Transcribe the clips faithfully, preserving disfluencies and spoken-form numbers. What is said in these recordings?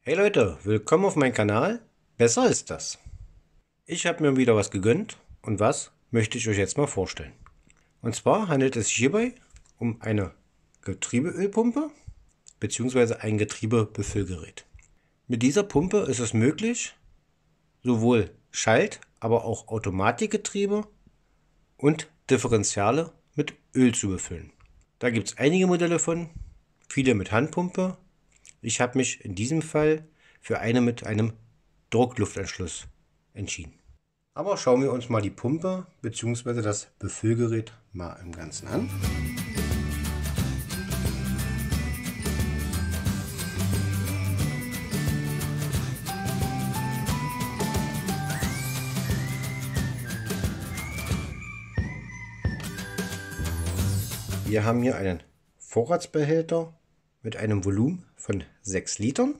Hey Leute, willkommen auf meinem Kanal. Besser ist das. Ich habe mir wieder was gegönnt und was möchte ich euch jetzt mal vorstellen. Und zwar handelt es sich hierbei um eine Getriebeölpumpe bzw. ein Getriebebefüllgerät. Mit dieser Pumpe ist es möglich, sowohl Schalt-, aber auch Automatikgetriebe und Differentiale mit Öl zu befüllen. Da gibt es einige Modelle von, viele mit Handpumpe. Ich habe mich in diesem Fall für eine mit einem Druckluftanschluss entschieden. Aber schauen wir uns mal die Pumpe bzw. das Befüllgerät mal im Ganzen an. Wir haben hier einen Vorratsbehälter mit einem Volumen von sechs Litern.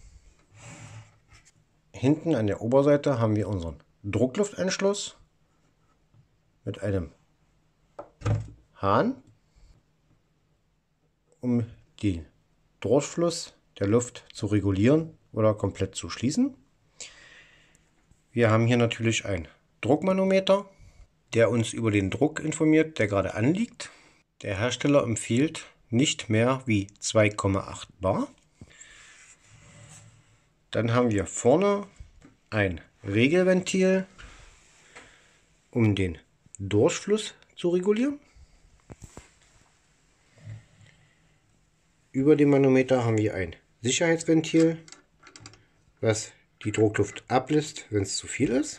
Hinten an der Oberseite haben wir unseren Druckluftanschluss mit einem Hahn, um den Durchfluss der Luft zu regulieren oder komplett zu schließen. Wir haben hier natürlich ein Druckmanometer, der uns über den Druck informiert, der gerade anliegt. Der Hersteller empfiehlt nicht mehr wie zwei Komma acht bar. Dann haben wir vorne ein Regelventil, um den Durchfluss zu regulieren. Über dem Manometer haben wir ein Sicherheitsventil, was die Druckluft ablässt, wenn es zu viel ist.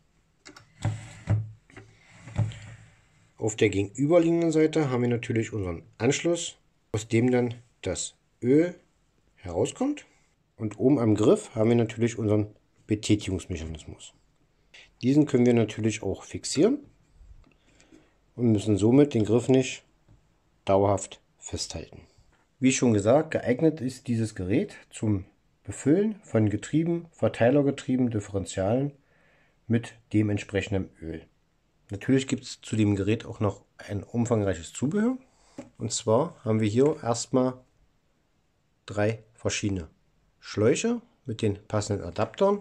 Auf der gegenüberliegenden Seite haben wir natürlich unseren Anschluss, aus dem dann das Öl herauskommt. Und oben am Griff haben wir natürlich unseren Betätigungsmechanismus. Diesen können wir natürlich auch fixieren und müssen somit den Griff nicht dauerhaft festhalten. Wie schon gesagt, geeignet ist dieses Gerät zum Befüllen von Getrieben, Verteilergetrieben, Differentialen mit dementsprechendem Öl. Natürlich gibt es zu dem Gerät auch noch ein umfangreiches Zubehör. Und zwar haben wir hier erstmal drei verschiedene Schläuche mit den passenden Adaptern,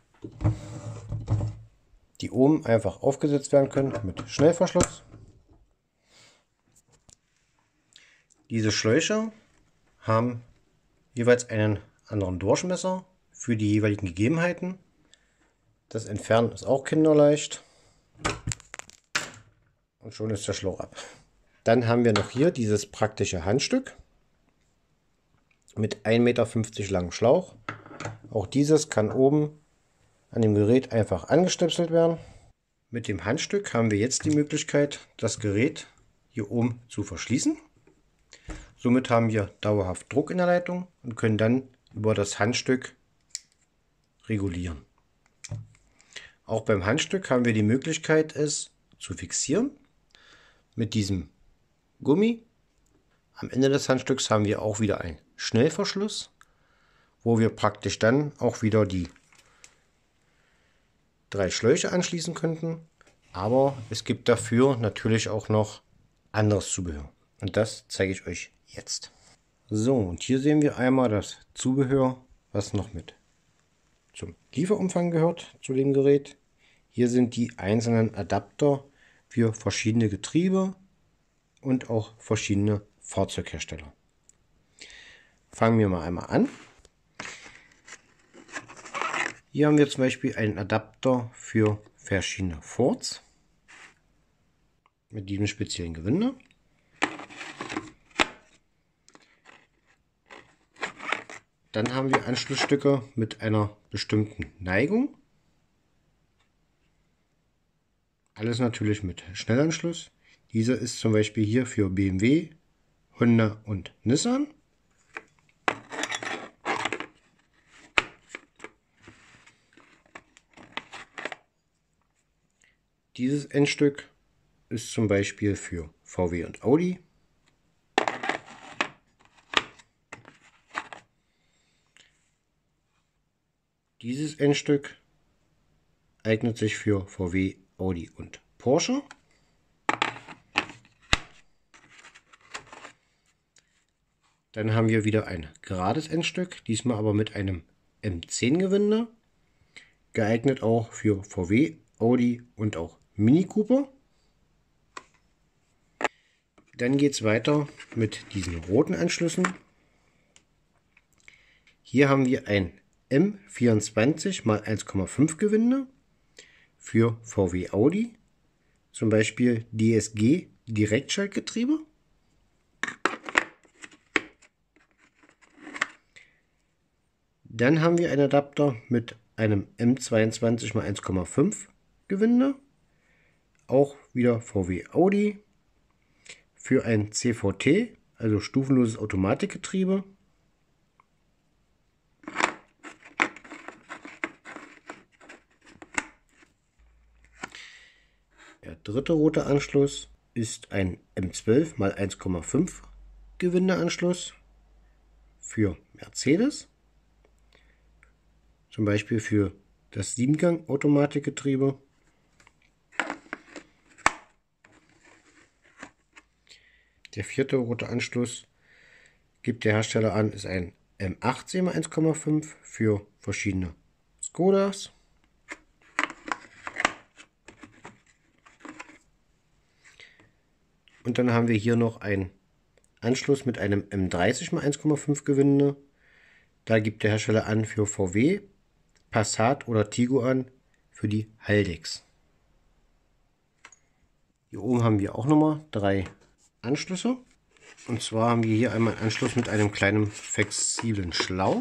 die oben einfach aufgesetzt werden können mit Schnellverschluss. Diese Schläuche haben jeweils einen anderen Durchmesser für die jeweiligen Gegebenheiten. Das Entfernen ist auch kinderleicht. Und schon ist der Schlauch ab. Dann haben wir noch hier dieses praktische Handstück mit ein Meter fünfzig langem Schlauch. Auch dieses kann oben an dem Gerät einfach angestöpselt werden. Mit dem Handstück haben wir jetzt die Möglichkeit, das Gerät hier oben zu verschließen. Somit haben wir dauerhaft Druck in der Leitung und können dann über das Handstück regulieren. Auch beim Handstück haben wir die Möglichkeit, es zu fixieren mit diesem Gummi. Am Ende des Handstücks haben wir auch wieder einen Schnellverschluss, wo wir praktisch dann auch wieder die drei Schläuche anschließen könnten. Aber es gibt dafür natürlich auch noch anderes Zubehör. Und das zeige ich euch jetzt. So, und hier sehen wir einmal das Zubehör, was noch mit zum Lieferumfang gehört zu dem Gerät. Hier sind die einzelnen Adapter für verschiedene Getriebe und auch verschiedene Fahrzeughersteller. Fangen wir mal einmal an. Hier haben wir zum Beispiel einen Adapter für verschiedene Forts mit diesem speziellen Gewinde. Dann haben wir Anschlussstücke mit einer bestimmten Neigung. Alles natürlich mit Schnellanschluss. Dieser ist zum Beispiel hier für B M W, Honda und Nissan. Dieses Endstück ist zum Beispiel für V W und Audi. Dieses Endstück eignet sich für V W, Audi und Porsche. Dann haben wir wieder ein gerades Endstück, diesmal aber mit einem M zehn Gewinde, geeignet auch für V W, Audi und auch Mini Cooper. Dann geht es weiter mit diesen roten Anschlüssen. Hier haben wir ein M vierundzwanzig mal eins Komma fünf Gewinde für V W Audi, zum Beispiel D S G Direktschaltgetriebe. Dann haben wir einen Adapter mit einem M zweiundzwanzig mal eins Komma fünf Gewinde, auch wieder V W Audi, für ein C V T, also stufenloses Automatikgetriebe. Der dritte rote Anschluss ist ein M zwölf mal eins Komma fünf Gewindeanschluss für Mercedes, zum Beispiel für das Siebengang Automatikgetriebe. Der vierte rote Anschluss, gibt der Hersteller an, ist ein M achtzehn mal eins Komma fünf für verschiedene Skodas. Und dann haben wir hier noch einen Anschluss mit einem M dreißig mal eins Komma fünf Gewinde. Da gibt der Hersteller an für V W, Passat oder Tiguan für die Haldex. Hier oben haben wir auch nochmal drei Anschlüsse. Und zwar haben wir hier einmal einen Anschluss mit einem kleinen flexiblen Schlauch.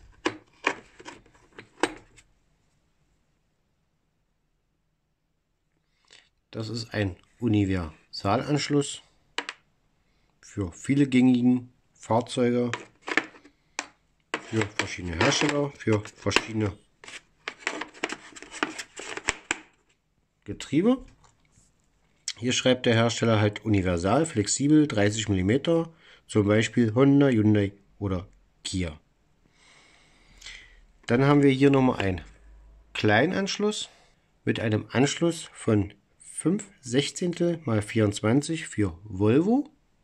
Das ist ein Universalanschluss für viele gängigen Fahrzeuge, für verschiedene Hersteller, für verschiedene Getriebe. Hier schreibt der Hersteller halt universal, flexibel, dreißig Millimeter, zum Beispiel Honda, Hyundai oder Kia. Dann haben wir hier nochmal einen kleinen Anschluss mit einem Anschluss von fünf Sechzehntel mal vierundzwanzig für Volvo.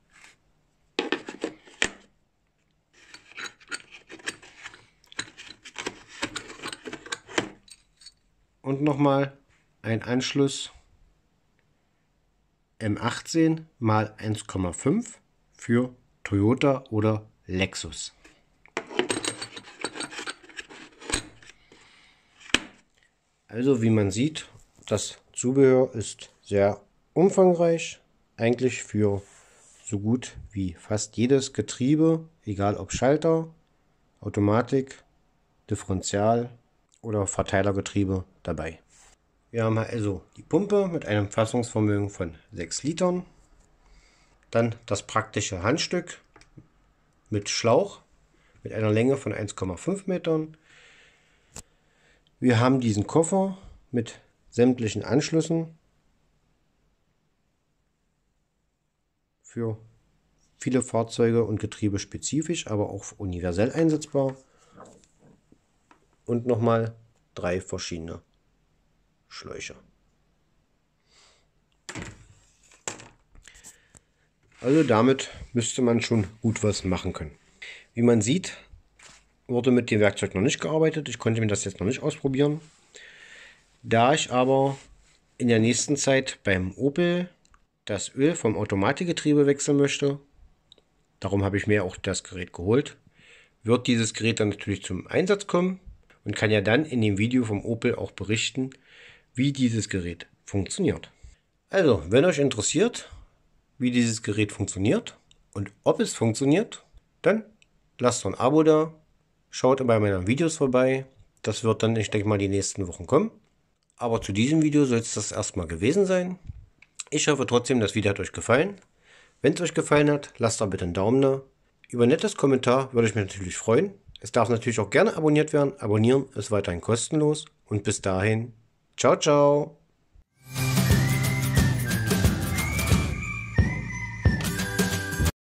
Und nochmal ein Anschluss M achtzehn mal eins Komma fünf für Toyota oder Lexus. Also wie man sieht, das Zubehör ist sehr umfangreich, eigentlich für so gut wie fast jedes Getriebe, egal ob Schalter, Automatik, Differential oder Verteilergetriebe dabei. Wir haben also die Pumpe mit einem Fassungsvermögen von sechs Litern, dann das praktische Handstück mit Schlauch mit einer Länge von eins Komma fünf Metern. Wir haben diesen Koffer mit sämtlichen Anschlüssen für viele Fahrzeuge und Getriebe spezifisch, aber auch universell einsetzbar. Und nochmal drei verschiedene Schläuche. Also damit müsste man schon gut was machen können. Wie man sieht, wurde mit dem Werkzeug noch nicht gearbeitet. Ich konnte mir das jetzt noch nicht ausprobieren. Da ich aber in der nächsten Zeit beim Opel das Öl vom Automatikgetriebe wechseln möchte, darum habe ich mir auch das Gerät geholt, wird dieses Gerät dann natürlich zum Einsatz kommen und kann ja dann in dem Video vom Opel auch berichten, wie dieses Gerät funktioniert. Also, wenn euch interessiert, wie dieses Gerät funktioniert und ob es funktioniert, dann lasst doch ein Abo da, schaut bei meinen Videos vorbei. Das wird dann, ich denke mal, die nächsten Wochen kommen. Aber zu diesem Video soll es das erstmal gewesen sein. Ich hoffe trotzdem, das Video hat euch gefallen. Wenn es euch gefallen hat, lasst doch bitte einen Daumen da. Über ein nettes Kommentar würde ich mich natürlich freuen. Es darf natürlich auch gerne abonniert werden. Abonnieren ist weiterhin kostenlos. Und bis dahin, ciao, ciao.